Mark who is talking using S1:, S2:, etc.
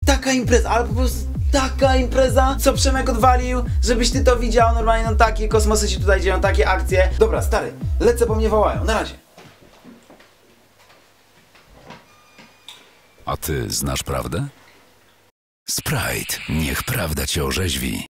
S1: taka impreza, ale po prostu taka impreza, co Przemek odwalił, żebyś ty to widział, normalnie no takie kosmosy się tutaj dzieją, takie akcje. Dobra, stary, lecę, bo mnie wołają, na razie.
S2: A ty znasz prawdę? Sprite, niech prawda cię orzeźwi.